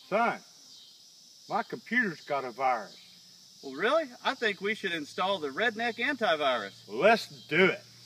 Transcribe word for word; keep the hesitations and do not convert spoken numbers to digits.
Son, my computer's got a virus. Well, really? I think we should install the Redneck Anti-virus. Well, let's do it.